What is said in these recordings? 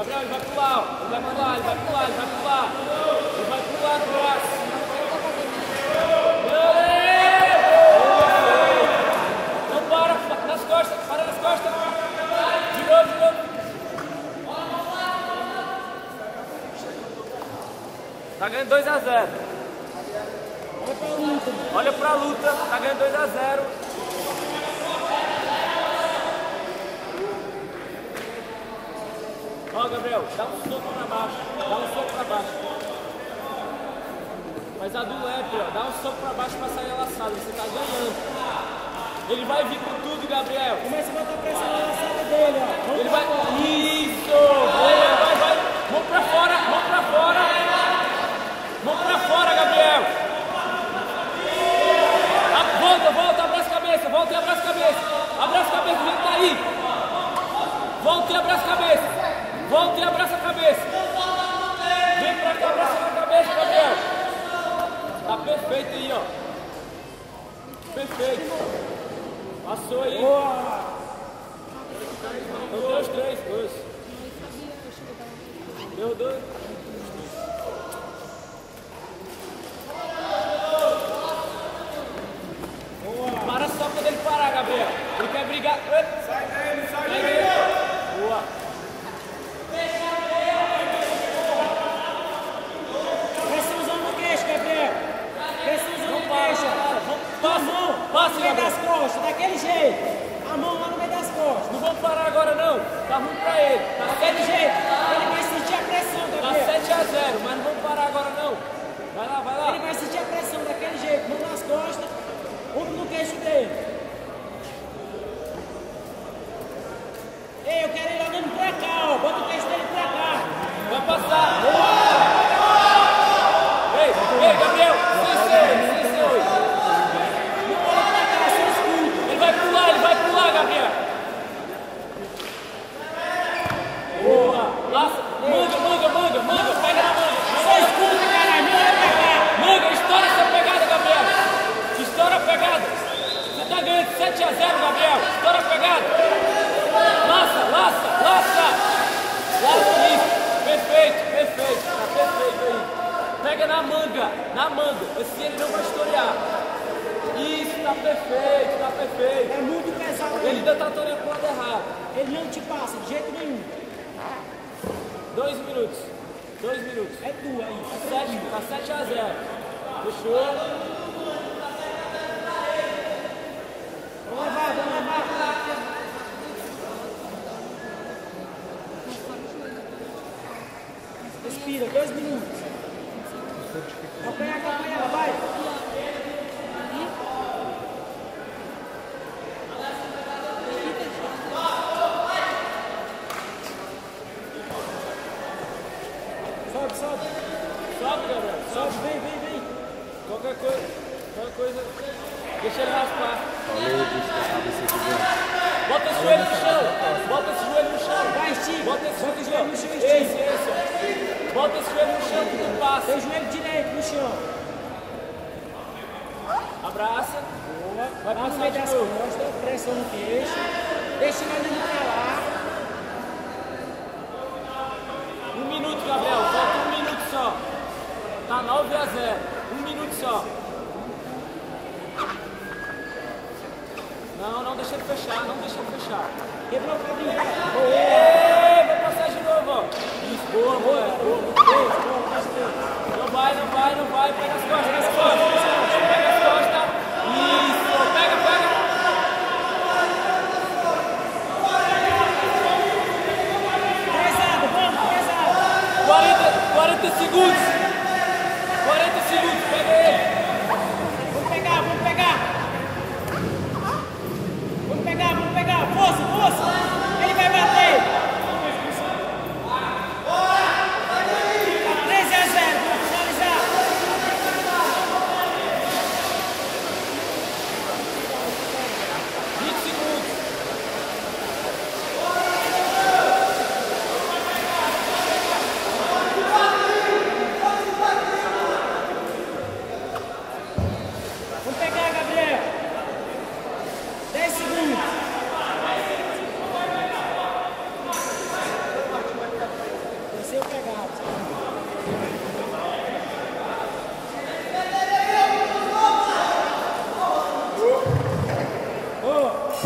Gabriel, ele vai pular, ó. Ele vai pular, ele vai pular, ele vai pular. Ele vai pular no braço. Não para, nas costas, para nas costas. De novo, de novo. Tá ganhando 2 a 0. Olha pra luta, tá ganhando 2 a 0. Ó, Gabriel, dá um soco pra baixo, dá um soco pra baixo. Faz a do lepe, ó, dá um soco pra baixo pra sair a laçada, você tá ganhando. Ele vai vir com tudo, Gabriel. Começa a botar pressão na laçada dele, ó. Ele vai... Isso! Vai. Mão pra fora, mão pra fora. Mão pra fora, Gabriel. Volta, abraça a cabeça, volta e abraça a cabeça. Abraça a cabeça, vem que tá aí. Volta e abraça a cabeça. Volta e abraça a cabeça. Vem pra cá, abraça a cabeça, Gabriel. Tá perfeito aí, ó. Perfeito. Passou aí. Boa. Então deu os 3, 2. Deu 2. Para só quando ele parar, Gabriel. Ele quer brigar. Sai dele. Boa. Pressãozão no queixo, Gabriel. Pressãozão no queixo. Passa, no meio das costas, daquele jeito. A mão lá no meio das costas. Não vamos parar agora, não. Tá ruim pra ele. Tá Daquele jeito. Ele vai sentir a pressão, Tá Gabriel. 7 a 0, mas não vamos parar agora, não. Vai lá. Ele vai sentir a pressão daquele jeito. Mão nas costas, ombro no queixo dele. Ei, eu quero ele olhando pra cá, ó. Bota o queixo dele pra cá. Vai passar. Ei, Gabriel. Sem oi. Não olha pra cá, sem escudo. Ele vai pular, Gabriel. Boa. Laça. Manga. Pega na manga. Só escuta, caralho. Não olha pra cá. Manga, estoura essa pegada, Gabriel. Estoura a pegada. Você tá ganhando 7 a 0, Gabriel. Estoura a pegada. Laça isso. Perfeito. Tá perfeito aí. Pega na manga. Assim ele não vai estourear. Isso, tá perfeito. É muito pesado. Ele ainda tá toreando pro lado errado. Ele não te passa de jeito nenhum. 2 minutos. É tu aí. Tá 7 a 0. Fechou? Vamos levar. Respira, 2 minutos. Acompanha, vai. Sobe, Gabriel. Sobe, vem. Qualquer coisa, deixa ele raspar. Bota esse joelho no chão. Vai, estica. Bota esse joelho no chão, estica. Esse. Bota esse joelho no chão que tu passa. Tem o joelho direito no chão. Abraça. Boa. Vai Lá no passar meio de das novo. costas, pressão no queixo. Deixa ele olhando pra lá. 1 minuto, Gabriel. Falta 1 minuto só. Tá 9 a 0. 1 minuto só. Não deixa ele fechar. Quebrou pra brincar. Vai passar de novo, ó. Isso, boa. Não vai. Pega as costas. Pega as costas. Isso, pega. Pesado. 40 segundos. Pega ele. Vamos pegar. Força. Ele vai bater. Tá 13 a 0. Vamos finalizar.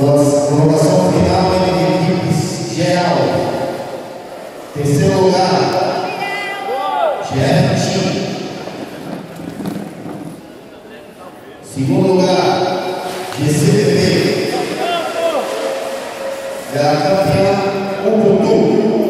Colocação final em equipes geral. Terceiro lugar, Jefferson. Segundo lugar, GCDB. Da campeã Ubuntu.